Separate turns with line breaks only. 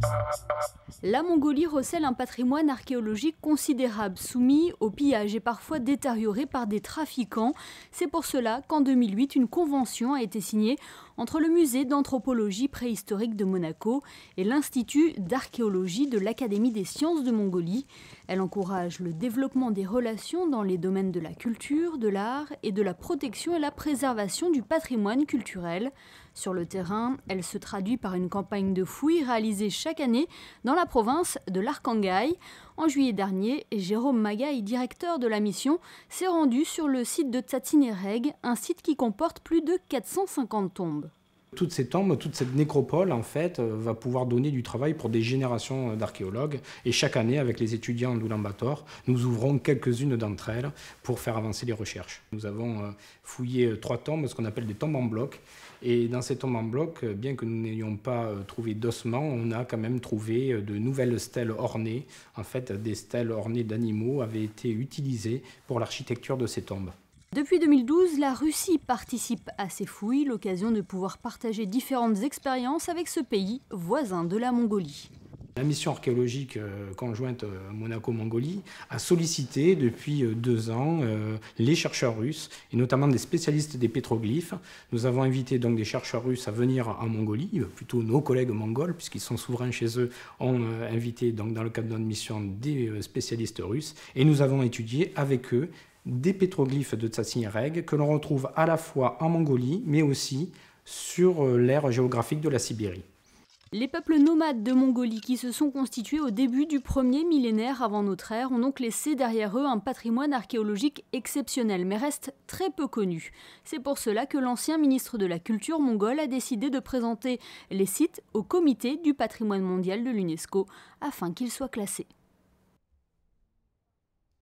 La Mongolie recèle un patrimoine archéologique considérable, soumis au pillage et parfois détérioré par des trafiquants. C'est pour cela qu'en 2008, une convention a été signée entre le musée d'anthropologie préhistorique de Monaco et l'Institut d'archéologie de l'Académie des sciences de Mongolie. Elle encourage le développement des relations dans les domaines de la culture, de l'art et de la protection et la préservation du patrimoine culturel. Sur le terrain, elle se traduit par une campagne de fouilles réalisée chaque année dans la province de l'Arkhangaï. En juillet dernier, Jérôme Magaï, directeur de la mission, s'est rendu sur le site de Tsatsinéreg, un site qui comporte plus de 450 tombes.
Toutes ces tombes, toute cette nécropole, en fait, va pouvoir donner du travail pour des générations d'archéologues. Et chaque année, avec les étudiants d'Oulan-Bator, nous ouvrons quelques-unes d'entre elles pour faire avancer les recherches. Nous avons fouillé 3 tombes, ce qu'on appelle des tombes en bloc. Et dans ces tombes en bloc, bien que nous n'ayons pas trouvé d'ossements, on a quand même trouvé de nouvelles stèles ornées. En fait, des stèles ornées d'animaux avaient été utilisées pour l'architecture de ces tombes.
Depuis 2012, la Russie participe à ces fouilles, l'occasion de pouvoir partager différentes expériences avec ce pays voisin de la Mongolie.
La mission archéologique conjointe Monaco-Mongolie a sollicité depuis 2 ans les chercheurs russes, et notamment des spécialistes des pétroglyphes. Nous avons invité donc des chercheurs russes à venir en Mongolie, plutôt nos collègues mongols, puisqu'ils sont souverains chez eux, ont invité donc, dans le cadre de notre mission des spécialistes russes, et nous avons étudié avec eux des pétroglyphes de Tsatsinéreg que l'on retrouve à la fois en Mongolie, mais aussi sur l'aire géographique de la Sibérie.
Les peuples nomades de Mongolie qui se sont constitués au début du 1er millénaire avant notre ère ont donc laissé derrière eux un patrimoine archéologique exceptionnel, mais reste très peu connu. C'est pour cela que l'ancien ministre de la Culture mongole a décidé de présenter les sites au comité du patrimoine mondial de l'UNESCO afin qu'ils soient classés.